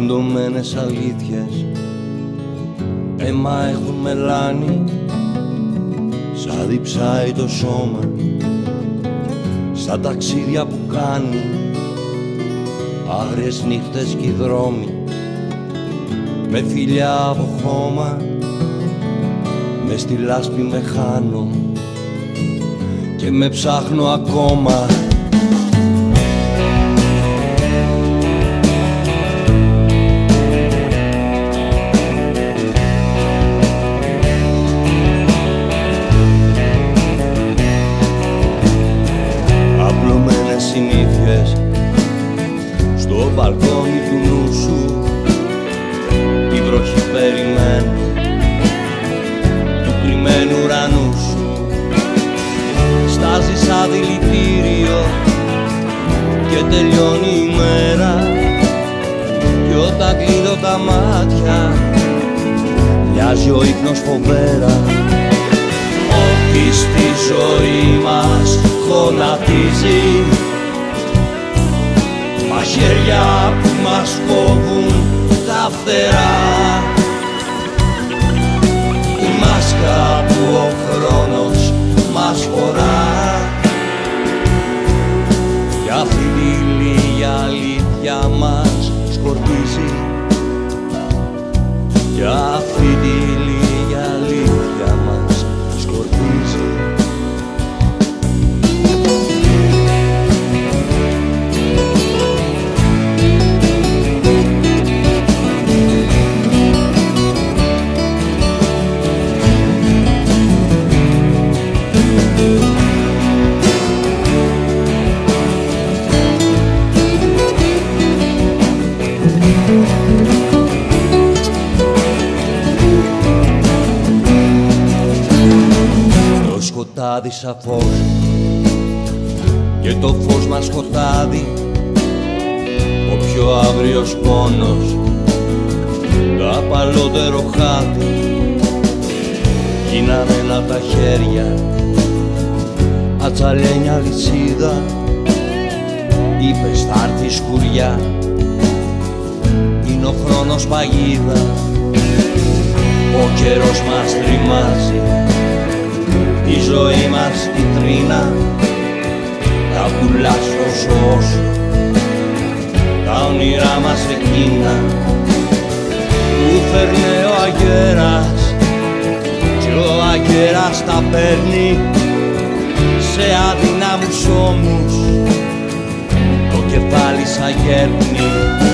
Τεντωμένες αλήθειες αίμα έχουν μελάνι, σαν διψάει το σώμα στα ταξίδια που κάνει, άγριες νύχτες κι οι δρόμοι με φιλιά από χώμα, μες στη λάσπη με χάνω και με ψάχνω ακόμα. Απλωμένες συνήθειες στο μπαλκόνι του νου σου, τη βροχή περιμένω του κρυμμένου ουρανού σου. Στάζει σαν δηλητήριο και τελειώνει η μέρα, κι όταν κλείνω τα μάτια μοιάζει ο ύπνος φοβέρα. Ό,τι στη ζωή μας γονατίζει, μαχαίρια που μας κόβουν τα φτερά, η μάσκα που ο χρόνος μας φορά, κι αυτή τη λίγη αλήθεια μας σκορπίζει, κι αυτή τη λίγη αλήθεια μας σκορπίζει. Το σκοτάδι σαν φως και το φως μας σκοτάδι, ο πιο αύριος πόνος, το απαλότερο χάδι, γίνανε τα χέρια ατσαλένια λυσίδα, είπες θα έρθει σκουριά, είναι ο χρόνος παγίδα, ο καιρός μας τριμάζει, η ζωή μας κιτρίνα, τα πουλά στο σώσο, τα όνειρά μας εκείνα που φέρνε ο αγέρας, κι ο αγέρας τα παίρνει σε αδυνάμους ώμους, το κεφάλι σαν γέρνει.